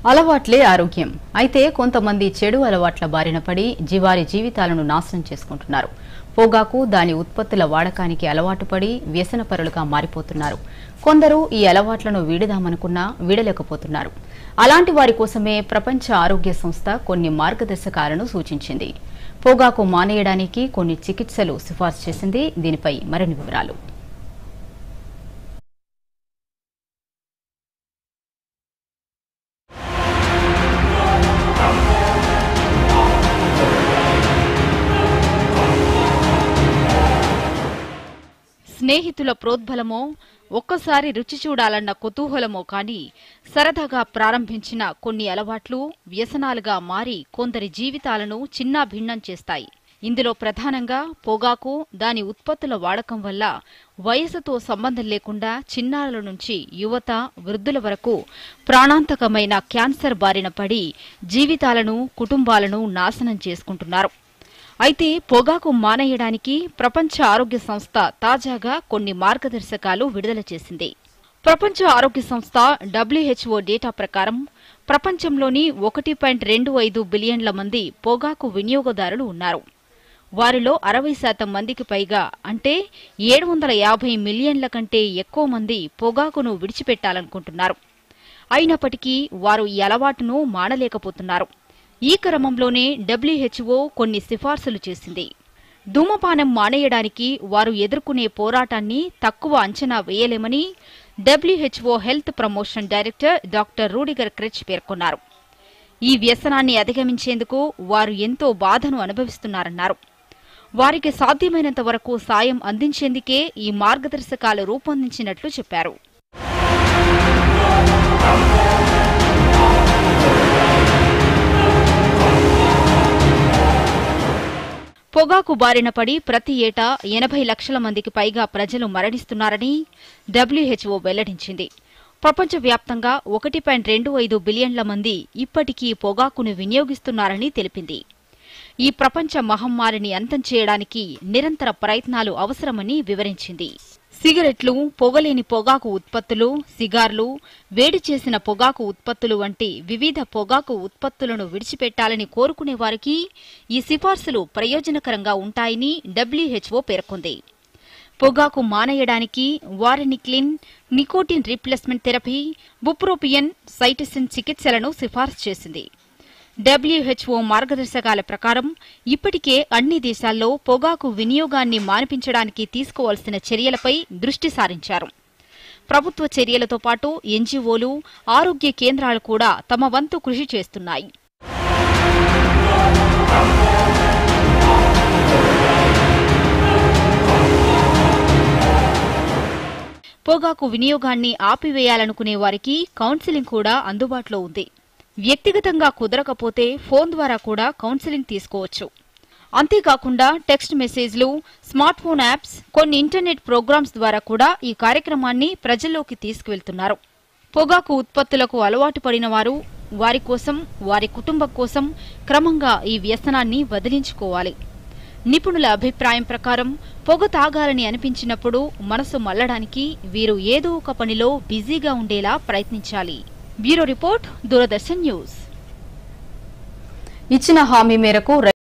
అలవాట్లే ఆరోగ్యం. అయితే కొంతమంది చెడు అలవాట్ల బారిన పడి వారి జీవితాలను నాశనం చేసుకుంటున్నారు. పొగాకు, దాని ఉత్పత్తుల వాడకానికి అలవాటు పడి వ్యసనపరులుగా మారిపోతున్నారు. కొందరు ఈ అలవాట్లను వీడదామనుకున్నా వీడలేకపోతున్నారు. అలాంటి వారి కోసమే ప్రపంచ ఆరోగ్య సంస్థ కొన్ని మార్గదర్శకాలను సూచించింది. పొగాకు మానేయడానికి కొన్ని చికిత్సలు సిఫార్సు చేసింది. దీనిపై మరిన్ని వివరాలు. స్నేహితుల ప్రోద్బలమో, ఒక్కసారి రుచి చూడాలన్న కుతూహలమో కాని సరదాగా ప్రారంభించిన కొన్ని అలవాట్లు వ్యసనాలుగా మారి కొందరి జీవితాలను చిన్నాభిన్నం చేస్తాయి. ఇందులో ప్రధానంగా పొగాకు, దాని ఉత్పత్తుల వాడకం వల్ల వయసుతో సంబంధం లేకుండా చిన్నారుల నుంచి యువత, వృద్ధుల వరకు ప్రాణాంతకమైన క్యాన్సర్ బారిన పడి జీవితాలను, కుటుంబాలను నాశనం చేసుకుంటున్నారు. అయితే పొగాకు మానేయడానికి ప్రపంచ ఆరోగ్య సంస్థ తాజాగా కొన్ని మార్గదర్శకాలు విడుదల చేసింది. ప్రపంచ ఆరోగ్య సంస్థ WHO డేటా ప్రకారం ప్రపంచంలోని 1.25 బిలియన్ల మంది పొగాకు వినియోగదారులు ఉన్నారు. వారిలో 60% మందికి పైగా, అంటే 750 మిలియన్ల కంటే ఎక్కువ మంది పొగాకును విడిచిపెట్టాలనుకుంటున్నారు. అయినప్పటికీ వారు ఈ అలవాటును మానలేకపోతున్నారు. ఈ క్రమంలోనే WHO కొన్ని సిఫార్సులు చేసింది. ధూమపానం మానేయడానికి వారు ఎదుర్కొనే పోరాటాన్ని తక్కువ అంచనా వేయలేమని WHO health promotion director doctor Rudiger Krech పేర్కొన్నారు. ఈ వ్యసనాన్ని అధిగమించేందుకు వారు ఎంతో బాధను అనుభవిస్తున్నారన్నారు. వారికి సాధ్యమైనంత వరకు సాయం అందించేందుకే ఈ మార్గదర్శకాలు రూపొందించినట్లు చెప్పారు. పొగాకు బారిన పడి ప్రతి ఏటా 80 లక్షల మందికి పైగా ప్రజలు మరణిస్తున్నారని WHO వెల్లడించింది. ప్రపంచవ్యాప్తంగా 1.25 బిలియన్ల మంది ఇప్పటికీ పొగాకును వినియోగిస్తున్నారని తెలిపింది. ఈ ప్రపంచ మహమ్మారిని అంతం చేయడానికి నిరంతర ప్రయత్నాలు అవసరమని వివరించింది. సిగరెట్లు, పొగలేని పొగాకు ఉత్పత్తులు, సిగార్లు, వేడి చేసిన పొగాకు ఉత్పత్తులు వంటి వివిధ పొగాకు ఉత్పత్తులను విడిచిపెట్టాలని కోరుకునే వారికి ఈ సిఫార్సులు ప్రయోజనకరంగా ఉంటాయని WHO పేర్కొంది. పొగాకు మానేయడానికి varenicline, nicotine replacement therapy, bupropion, cytisine చికిత్సలను సిఫార్సు చేసింది. WHO మార్గదర్శకాల ప్రకారం ఇప్పటికే అన్ని దేశాల్లో పొగాకు వినియోగాన్ని మాన్పించడానికి తీసుకోవాల్సిన చర్యలపై దృష్టి సారించారు. ప్రభుత్వ చర్యలతో పాటు NGOలు, ఆరోగ్య కేంద్రాలు కూడా తమ వంతు కృషి చేస్తున్నాయి. పొగాకు వినియోగాన్ని ఆపివేయాలనుకునే వారికి కౌన్సిలింగ్ కూడా అందుబాటులో ఉంది. వ్యక్తిగతంగా కుదరకపోతే ఫోన్ ద్వారా కూడా కౌన్సిలింగ్ తీసుకోవచ్చు. అంతేకాకుండా టెక్స్ట్ మెసేజ్లు, స్మార్ట్ ఫోన్ యాప్స్, కొన్ని ఇంటర్నెట్ ప్రోగ్రామ్స్ ద్వారా కూడా ఈ కార్యక్రమాన్ని ప్రజల్లోకి తీసుకువెళ్తున్నారు. పొగాకు ఉత్పత్తులకు అలవాటు పడిన వారు, వారి కోసం, వారి కుటుంబం కోసం క్రమంగా ఈ వ్యసనాన్ని వదిలించుకోవాలి. నిపుణుల అభిప్రాయం ప్రకారం పొగ తాగాలని అనిపించినప్పుడు మనసు మళ్లడానికి వీరు ఏదో ఒక పనిలో బిజీగా ఉండేలా ప్రయత్నించాలి. Bureau report, Doordarshan news. ఇచ్చిన హామీ మేరకు